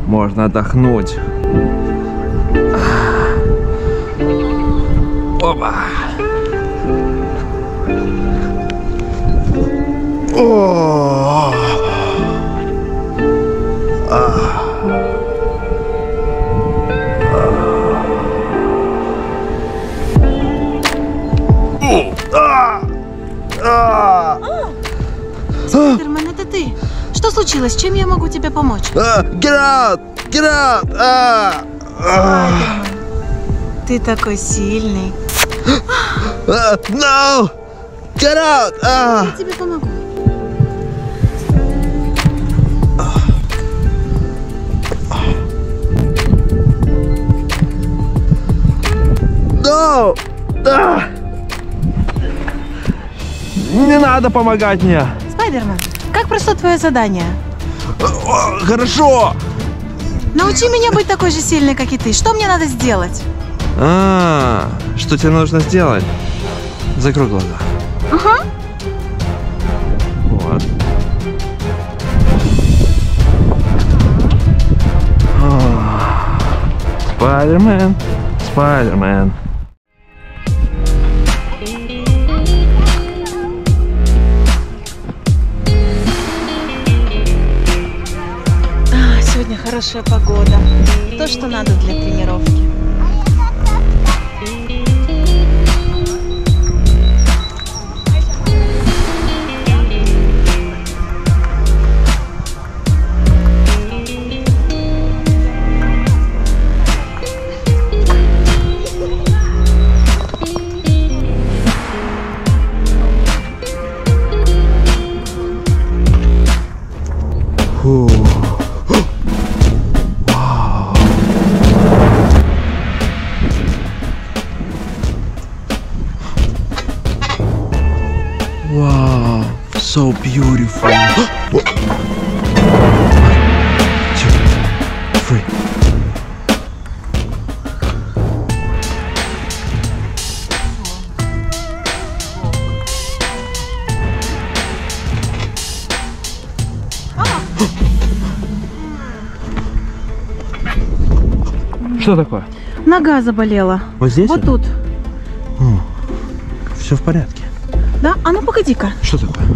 Можно отдохнуть. Опа! О! Спайдермен, это ты? Что случилось? Чем я могу тебе помочь? Get out! Get out! Спайдермен, ты такой сильный. No! Get out! Я тебе помогу. No! Не надо помогать мне. Спайдермен, как прошло твое задание? Хорошо. Научи меня быть такой же сильной, как и ты. Что мне надо сделать? Что тебе нужно сделать? Закрой глаза. Ага. Вот. Спайдермен, Спайдермен. Сегодня хорошая погода. То, что надо для тренировки. Wow, so beautiful. 2, 3. Что такое? Нога заболела. Вот здесь? Вот тут. Все в порядке. Да? А ну погоди-ка. Что такое?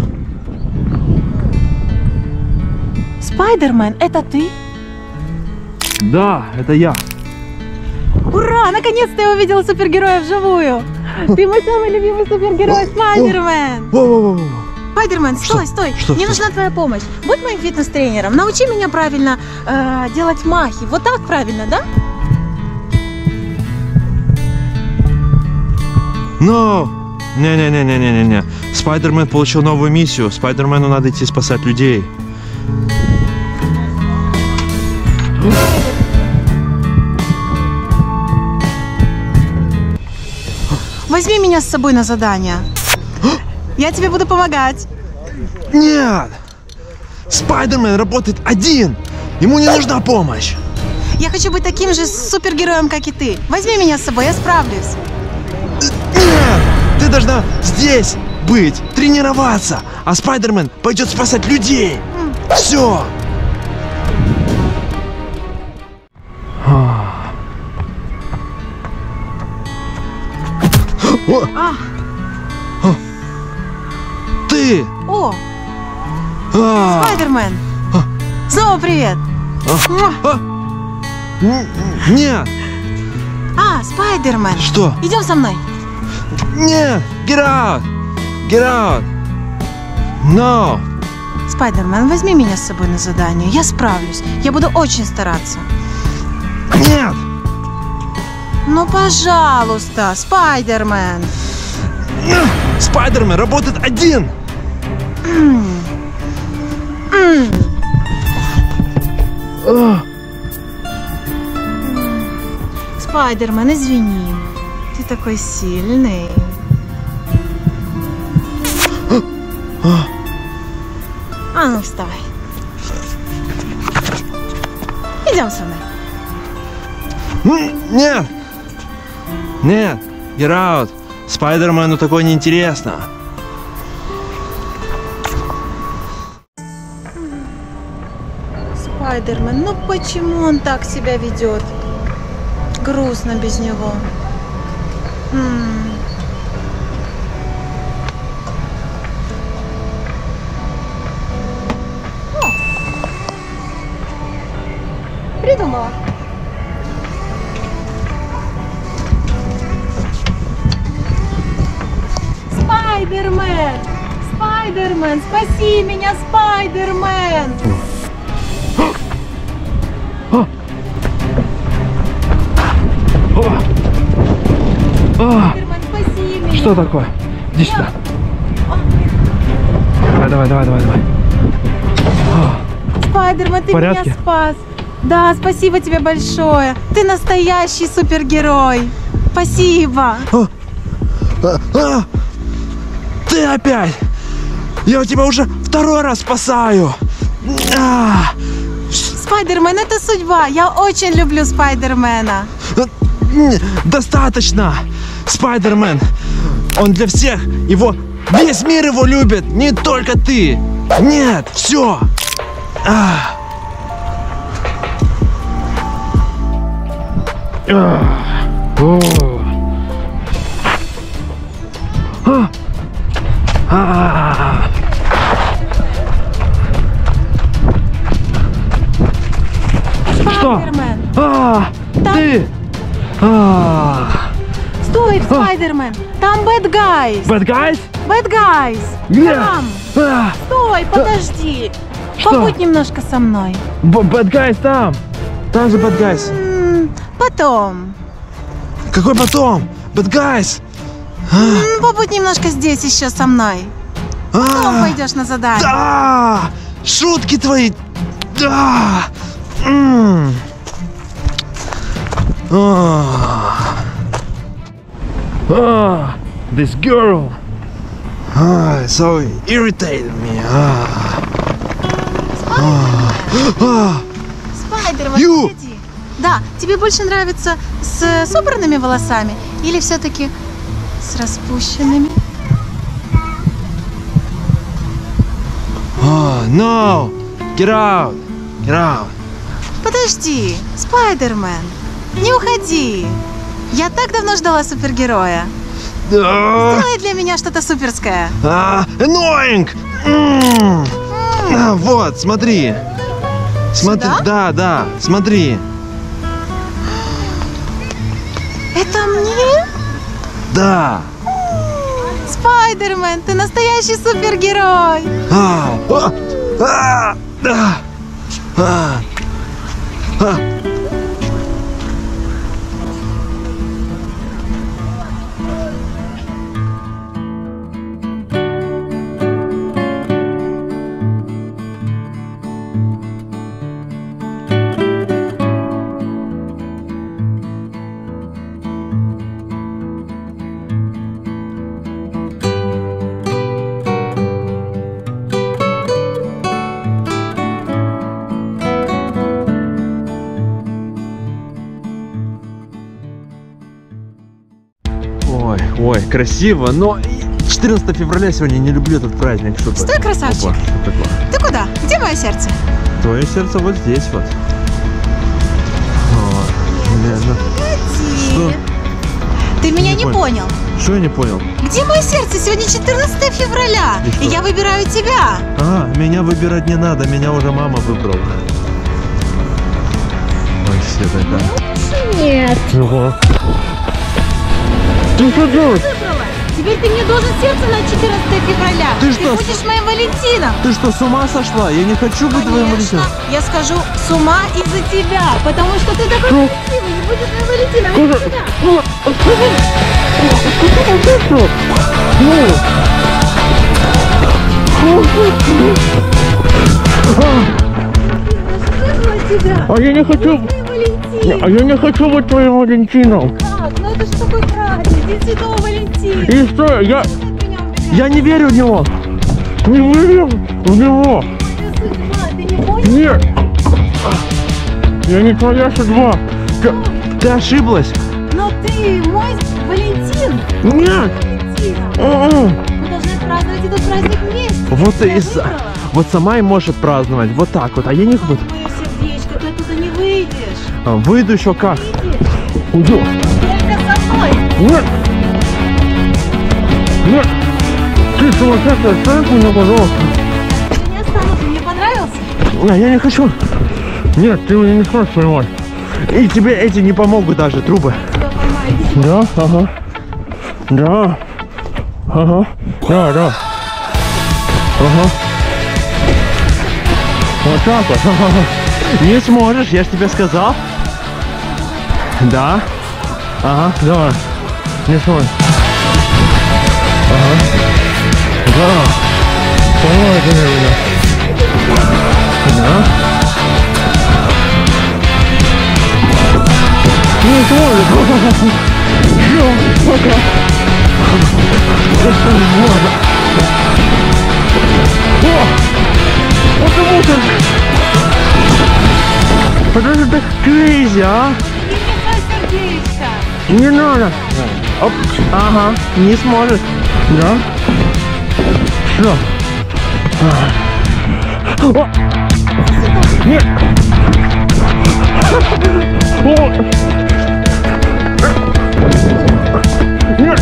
Спайдермен, это ты? Да, это я. Ура! Наконец-то я увидела супергероя вживую. Ты мой самый любимый супергерой, Спайдермен. Спайдермен, стой, стой. Мне нужна твоя помощь. Будь моим фитнес-тренером. Научи меня правильно делать махи. Вот так правильно, да? Но! Не-не-не-не-не-не. Спайдермен получил новую миссию. Спайдермену надо идти спасать людей. Возьми меня с собой на задание. Я тебе буду помогать. Нет! Спайдермен работает один. Ему не нужна помощь. Я хочу быть таким же супергероем, как и ты. Возьми меня с собой, я справлюсь. Нет! Ты должна здесь быть, тренироваться. А Спайдермен пойдет спасать людей. Все. Ты! О! Спайдермен! Снова привет! Нет! Спайдермен! Что? Идем со мной! Нет! Get out! Get out! No! Спайдермен, возьми меня с собой на задание. Я справлюсь. Я буду очень стараться. Нет! Ну, пожалуйста, Спайдермен! Спайдермен работает один! Спайдермен, извини. Ты такой сильный. А ну, вставай. Идем со мной. Нет! Нет! Get out! Спайдермену такое неинтересно. Спайдермен, ну почему он так себя ведет? Грустно без него. Придумала. Спайдермен! Спайдермен! Спаси меня, Спайдермен! Спайдермен, спаси меня! Что такое? Иди сюда. Давай. Спайдермен, ты меня спас. Да, спасибо тебе большое. Ты настоящий супергерой. Спасибо. Ты опять! Я тебя уже второй раз спасаю! Спайдермен, это судьба. Я очень люблю Спайдермена. Достаточно! Спайдермен, он для всех, весь мир его любит, не только ты! Нет, все! Спайдермен! Ты! Стой, Спайдермен! Там Bad Guys! Bad Guys? Bad Guys! Где? Там! Стой, подожди! Что? Побудь немножко со мной. Bad Guys там! Там же Bad Guys! Потом. Какой потом? Bad Guys! Побудь немножко здесь еще со мной. Потом пойдешь на задание. Да! Шутки твои! Да! This girl so irritated me. Спайдермен, You! погоди. Да, тебе больше нравится с собранными волосами или все-таки с распущенными? No! Get out! Get out! Подожди, Спайдермен, не уходи. Я так давно ждала супергероя. Сделай для меня что-то суперское. Annoying! Вот, смотри. Смотри, Сюда? да, смотри. Это мне? Да. Спайдермен, ты настоящий супергерой. Ой, красиво, но 14 февраля сегодня не люблю этот праздник. Стой, красавчик. Опа, что такое? Ты куда? Где мое сердце? Твое сердце вот здесь вот. Что? Ты меня не понял. Что я не понял? Где мое сердце? Сегодня 14 февраля. И я выбираю тебя. Меня выбирать не надо, меня уже мама выбрала. Ой, все такая. Нет. Чего? Ты что делаешь? Теперь ты мне должен сердце на 14 февраля. Ты что, будешь моим Валентином. Ты что, с ума сошла? Я не хочу быть твоим Валентином. Я схожу с ума из-за тебя, потому что ты такой красивый, не будешь моим Валентином. Я не хочу. Я не хочу быть твоим Валентином. Как? Ну это же такой праздник, День Святого Валентина. И что? Я не верю в него. Не верю в него. Ты не понял? Нет. Я не твоя судьба. Ты ошиблась. Но ты мой Валентин. Нет. Мы должны праздновать этот праздник вместе. Вот и вот сама и может праздновать. Вот так вот. А я не буду. Мое сердечко. выйдешь. Выйду еще как? Выйдешь. Уйду. Только со мной. Нет! Нет! Ты сумасшедшая, оставь меня, пожалуйста. Ты не останешься, мне понравился? Я не хочу. Нет, ты меня не сможешь поймать. И тебе эти не помогут даже, трубы. Тебя поймаю. Да, ага. Да. Ага. Да, да. Ага. Вот так вот. Не сможешь, я ж тебе сказал. Да. Ага, давай. Не сможешь. Ага. Да. Поймай ты меня. Да. Не сможешь. Все, пока. Это не можно. О! Потому что... Потому что крейзи, а? Не сердечко. Не надо. Оп. Ага, не сможешь. Да? Все. О! Нет. О! Нет.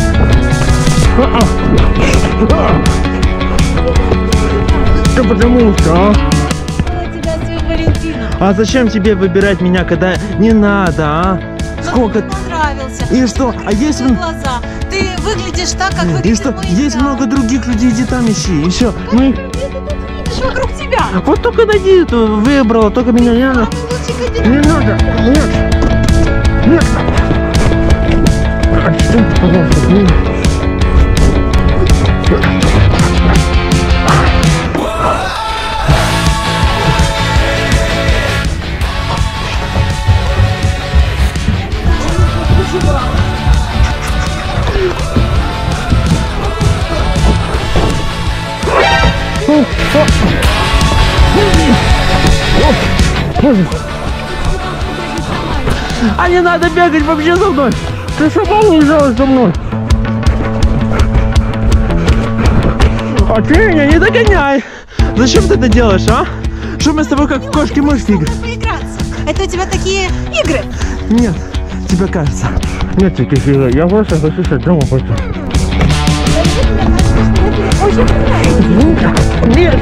Да потому что, а? Я тебя свою Валентину. А зачем тебе выбирать меня, когда не надо, а? Сколько... Ты понравился. И что? А есть... Глаза. Ты выглядишь так, как И выглядит что? мой Есть идеал. много других людей, иди там ищи. И все. Мы... Ты тут видишь вокруг тебя. Вот только найди эту, выбрала, только меня не надо. Самый лучший кандидат. Не надо. Нет. Нет. Что, пожалуйста, не... А не надо бегать вообще за мной. Ты сама уезжала за мной. А ты меня не догоняй. Зачем ты это делаешь, а? Что мы с тобой как в кошки-мышки игры? Поиграться. Это у тебя такие игры. Нет, тебе кажется. Нет таких игр. Я просто хочу сейчас дома пойти. Очень понравилось. Нет.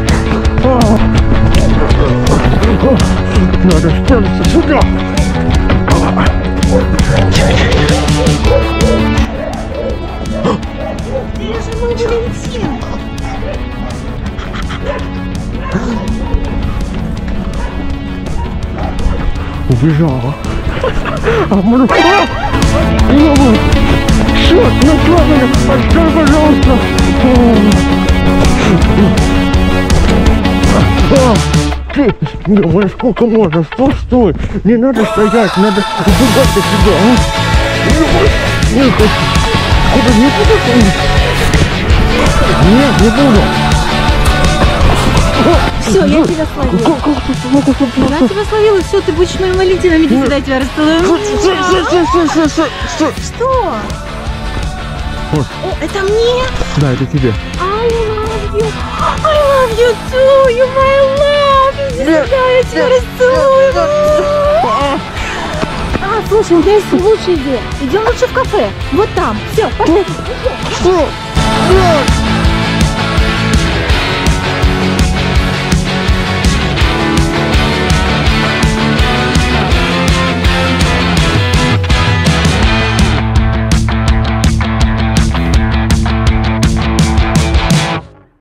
Надо спрятаться сюда. Ты же мой Валентин. Убежала. Обманул. Все, направлено. Отдай, пожалуйста. Ты, думаешь, сколько можно? Стой. Не надо стоять, надо убегать от тебя, а? Не хочу. Куда не буду? Нет, не буду. Все, я тебя словила. Я тебя словила, все, ты будешь моим Валентином, иди сюда, я тебя расцелую. Что? Вот. О, это мне? Да, это тебе. I love you. I love you too. You my love. Иди сюда, я тебя расцелую. Слушай, у меня есть лучшая идея. Идем лучше в кафе. Вот там. Все, пошли. Что?